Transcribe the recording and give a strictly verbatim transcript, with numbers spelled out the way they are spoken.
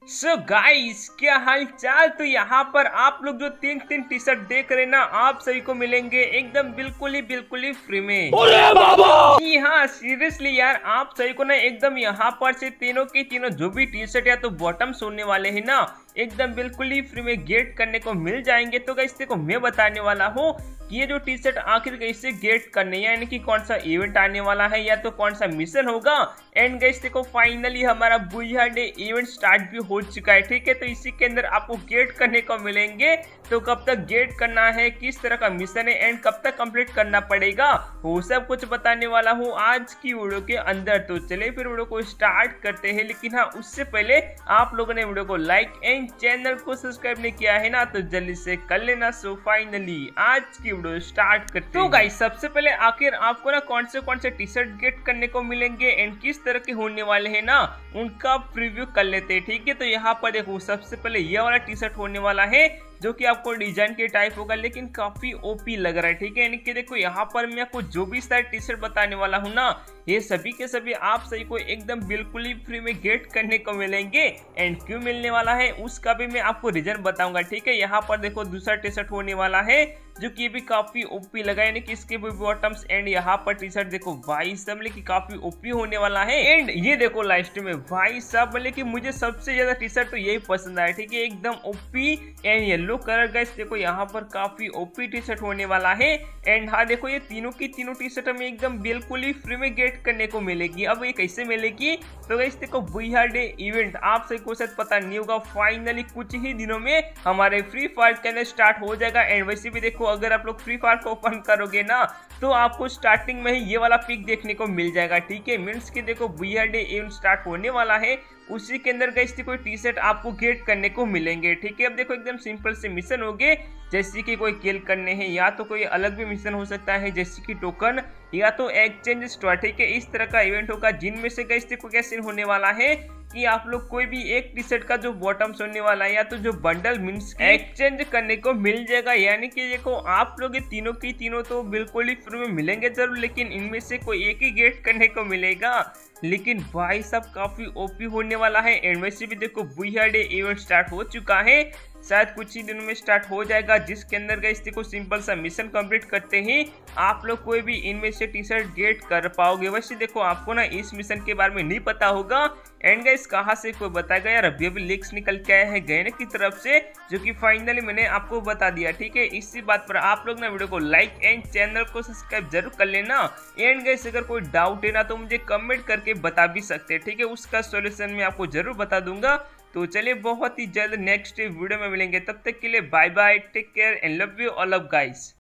So guys, क्या हाल चाल। तो यहाँ पर आप लोग जो तीन तीन टी शर्ट देख रहे हैं ना, आप सभी को मिलेंगे एकदम बिल्कुल ही बिल्कुल ही फ्री में। अरे बाबा! जी हाँ, सीरियसली यार, आप सभी को ना एकदम यहाँ पर से तीनों की तीनों जो भी टी शर्ट या तो बॉटम्स होने वाले हैं ना, एकदम बिल्कुल ही फ्री में गेट करने को मिल जाएंगे। तो गाइस देखो, मैं बताने वाला हूँ कि ये जो टी शर्ट आखिर कैसे गेट करने, यानी कि कौन सा इवेंट आने वाला है या तो कौन सा मिशन होगा। एंड गाइस देखो, फाइनली हमारा बुया डे इवेंट स्टार्ट भी हो चुका है, ठीक है। तो इसी के अंदर आपको गेट करने को मिलेंगे। तो कब तक गेट करना है, किस तरह का मिशन है एंड कब तक कंप्लीट करना पड़ेगा, वो सब कुछ बताने वाला हूँ आज की वीडियो के अंदर। तो चलिए फिर वीडियो को स्टार्ट करते हैं। लेकिन हाँ, उससे पहले आप लोगों ने वीडियो को लाइक एंड चैनल को सब्सक्राइब नहीं किया है ना, तो जल्दी से कर लेना। सो फाइनली आज की वीडियो स्टार्ट करते हैं। तो गाइस, सबसे पहले आखिर आपको ना कौन से कौन से टी शर्ट गेट करने को मिलेंगे एंड किस तरह के होने वाले हैं ना, उनका प्रीव्यू कर लेते हैं, ठीक है। तो यहाँ पर देखो, सबसे पहले ये वाला टी शर्ट होने वाला है जो कि आपको डिजाइन के टाइप होगा, लेकिन काफी ओपी लग रहा है, ठीक है। यानी कि देखो, यहाँ पर मैं आपको जो भी सारे टी शर्ट बताने वाला हूँ ना, ये सभी के सभी आप सही को एकदम बिल्कुल ही फ्री में गेट करने को मिलेंगे। एंड क्यों मिलने वाला है उसका भी मैं आपको रीजन बताऊंगा, ठीक है। यहाँ पर देखो, दूसरा टी शर्ट होने वाला है जो कि भी काफी ओपी लगा, यानी कि इसके भी बॉटम्स एंड यहाँ पर टी शर्ट देखो भाई सब, मतलब कि काफी ओपी होने वाला है। एंड ये देखो लास्ट में भाई सब, मतलब कि मुझे सबसे ज्यादा टी शर्ट तो यही पसंद आया, ठीक है। एकदम OP and yellow colour. Guys देखो, यहाँ पर काफी ओपी टी शर्ट होने वाला है। एंड हाँ देखो, ये तीनों की तीनों टी शर्ट हमें एकदम बिल्कुल ही फ्री में गेट करने को मिलेगी। अब ये कैसे मिलेगी, तो गाइस देखो, बुया डे इवेंट आप सभी को शायद पता नहीं होगा, फाइनली कुछ ही दिनों में हमारे फ्री फायर के अंदर स्टार्ट हो जाएगा। एंड वैसे भी देखो, अगर आप लोग फ्री फायर को ओपन करोगे ना, तो आपको स्टार्टिंग में ही ये वाला पिक देखने को मिल जाएगा, ठीक है। मीन्स कि देखो, बुया डे इवेंट स्टार्ट होने वाला है, उसी के अंदर गाइस कोई टी शर्ट आपको गेट करने को मिलेंगे, ठीक है। अब देखो, एकदम सिंपल से मिशन होंगे, जैसे कि कोई किल करने हैं या तो कोई अलग भी मिशन हो सकता है, जैसे कि टोकन या तो एक्सचेंज स्टोर, ठीक है। इस तरह का इवेंट होगा, जिनमें से गाइस देखो क्या सीन होने वाला है कि आप लोग कोई भी एक टी शर्ट का जो बॉटम्स होने वाला है या तो जो बंडल मीन्स एक्सचेंज करने को मिल जाएगा। यानी कि देखो, आप लोग ये तीनों की तीनों तो बिल्कुल ही फ्री में मिलेंगे जरूर, लेकिन इनमें से कोई एक ही गेट करने को मिलेगा। लेकिन भाई सब काफी ओपी होने वाला है। एंड वैसे भी देखो, बुया डे इवेंट स्टार्ट हो चुका है, शायद कुछ ही दिनों में स्टार्ट हो जाएगा, जिसके अंदर गाइस देखो, सिंपल सा मिशन कंप्लीट करते ही आप लोग कोई भी इनमें से टी शर्ट गेट कर पाओगे। वैसे देखो, आपको ना इस मिशन के बारे में नहीं पता होगा। एंड गाइस, कहाँ से कोई बताएगा यार, अभी अभी लिंक्स निकल के आए हैं गैने की तरफ से, जो कि फाइनली मैंने आपको बता दिया, ठीक है। इसी बात पर आप लोग ना वीडियो को लाइक एंड चैनल को सब्सक्राइब जरूर कर लेना। एंड गाइस, अगर कोई डाउट है ना, तो मुझे कमेंट करके बता भी सकते हैं, ठीक है। उसका सॉल्यूशन मैं आपको जरूर बता दूंगा। तो चलिए, बहुत ही जल्द नेक्स्ट वीडियो में मिलेंगे, तब तक के लिए bye bye, take care and love you all of guys.